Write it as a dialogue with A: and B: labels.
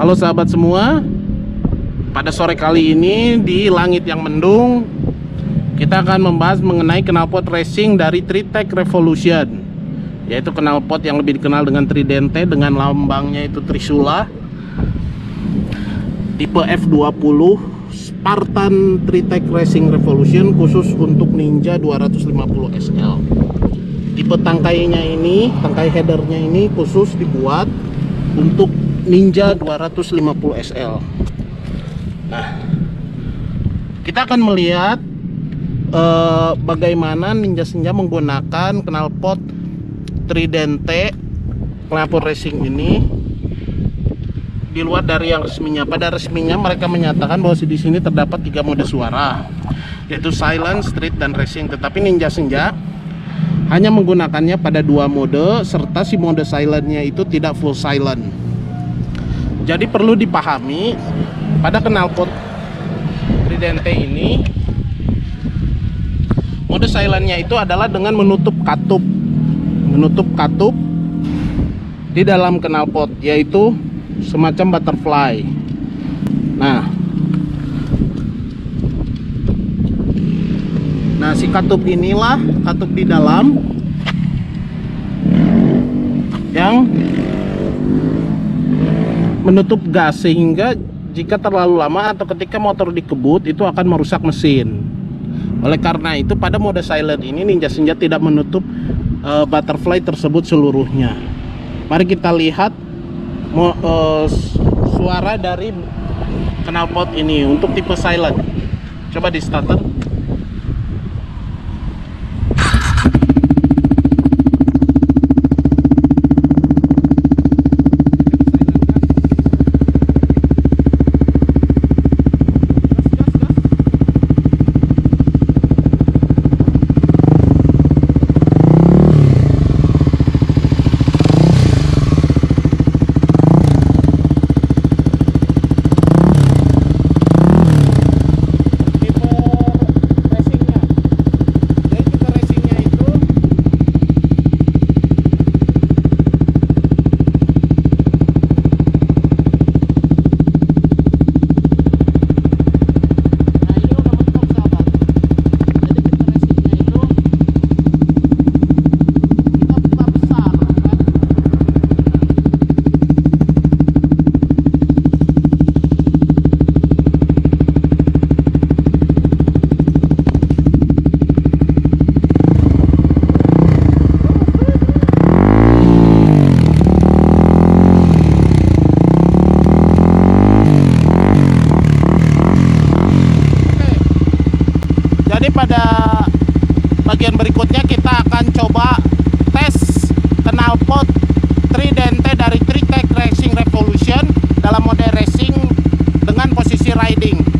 A: Halo sahabat semua, pada sore kali ini di langit yang mendung kita akan membahas mengenai knalpot racing dari Tritec Revolution, yaitu knalpot yang lebih dikenal dengan Tridente dengan lambangnya itu Trisula, tipe F20 Spartan Tritec Racing Revolution, khusus untuk Ninja 250 SL. Tipe tangkainya ini, tangkai headernya ini khusus dibuat untuk Ninja 250 SL. Nah, kita akan melihat bagaimana Ninja Senja menggunakan knalpot Tridente knalpot racing ini di luar dari yang resminya. Pada resminya mereka menyatakan bahwa di sini terdapat 3 mode suara, yaitu silent, street, dan racing. Tetapi Ninja Senja hanya menggunakannya pada 2 mode, serta si mode silentnya itu tidak full silent. Jadi perlu dipahami pada knalpot Tridente ini, mode silentnya itu adalah dengan menutup katup di dalam knalpot, yaitu semacam butterfly. Nah si katup inilah, katup di dalam yang menutup gas, sehingga jika terlalu lama atau ketika motor dikebut itu akan merusak mesin. Oleh karena itu pada mode silent ini Ninja Senja tidak menutup butterfly tersebut seluruhnya. Mari kita lihat suara dari knalpot ini untuk tipe silent. Coba di starter. Pada bagian berikutnya kita akan coba tes knalpot Tridente dari Tritec Racing Revolution dalam mode racing dengan posisi riding.